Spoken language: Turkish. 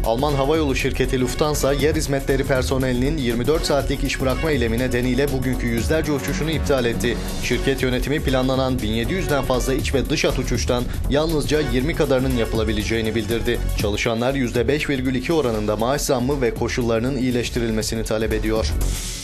Alman havayolu şirketi Lufthansa, yer hizmetleri personelinin 24 saatlik iş bırakma eylemi nedeniyle bugünkü yüzlerce uçuşunu iptal etti. Şirket yönetimi planlanan 1700'den fazla iç ve dış hat uçuştan yalnızca 20 kadarının yapılabileceğini bildirdi. Çalışanlar %5,2 oranında maaş zammı ve koşullarının iyileştirilmesini talep ediyor.